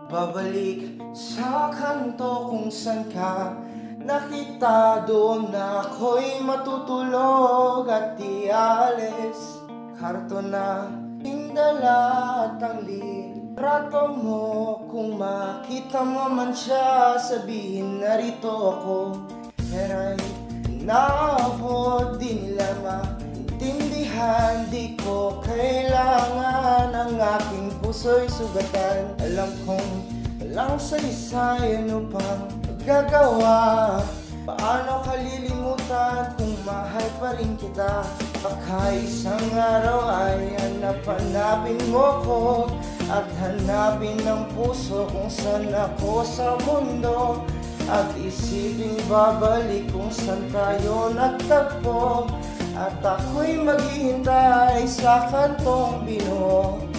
Babalik sa kanto kung san ka nakita, doon na ako'y matutulog at di alis. Karton na pindala at ang litrato mo, kung makita mo man siya, sabihin narito ako. Pera'y inaabot, di nila maintindihan, di ko kailangan ang aking puso'y sugatan. Alam kong walang saysay, ano pang magagawa? Paano kalilimutan kung mahal pa rin kita? Baka isang araw ay hanap-hanapin mo ko, at hanapin ng puso kung saan ako sa mundo, at isiping babalik kung saan tayo nagtagpo, at ako'y maghihintay sa kantong binuo.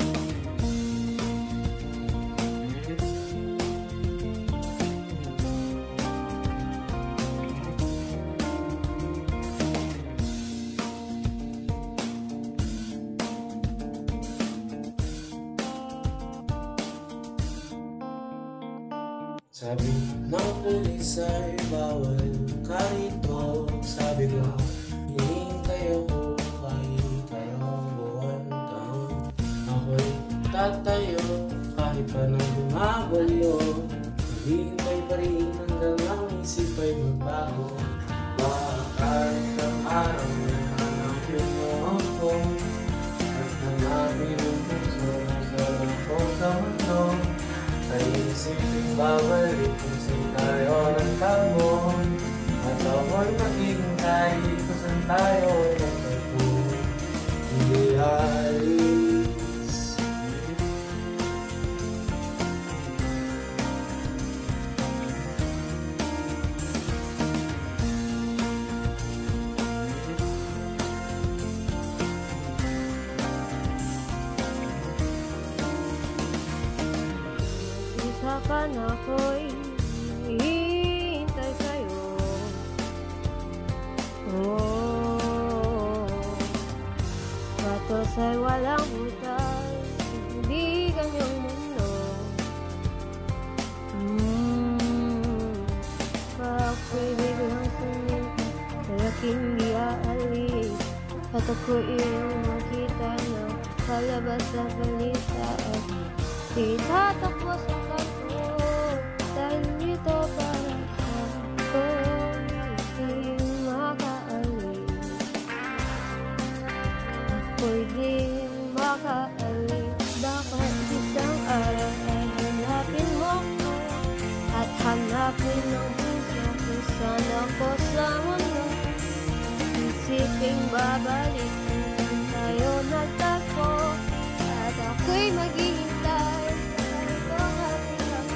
Sabi ng pulis ay bawal ka rito. Sabi ko, hinihintay ako kahit parang buwan taon. Ako'y tatayo kahit pa nang bumagulyo. Hinihintay pa rin hanggang ang isip ay magbago. Baka isang araw na hanapin mo ako, at hanapin ang puso sa loob sa mundo. Ay isipin babalik kung saan tayo nagtagpo, at ako'y maghihintay kung saan tayo nagtagpo. Hindi alis. Isakan ako'y hihintay sa'yo. Patos ay walang butas, hindi ganyang mundo. Ako'y biglang sumita sa aking di aalis, at ako'y iyong makita na palabas sa balita, at di tatakbo sa kanto dahil dito para sa ako'y di makaalis. Ako'y di makaalis. Baka isang araw ay hanapin mo ko, at hanapin ang puso kung saan ako sa mundo. Isiping babalik kung saan tayo nagtagpo, at ako'y maghihintay sa ganitong hatihan.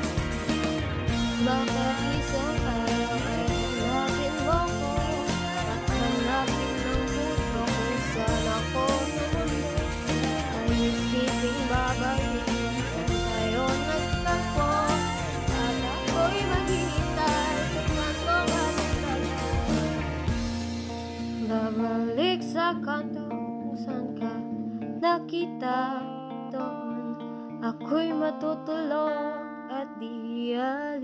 Baka isang araw ay hanapin mo ko, at hanapin ng puso kung saan ako sa mundo. Ay isiping babalik kung saan tayo nagtagpo, at ako'y maghihintay sa ganitong hatihan. Babalik sa kanto kung saan ka nakita, doon ako'y matutulog at di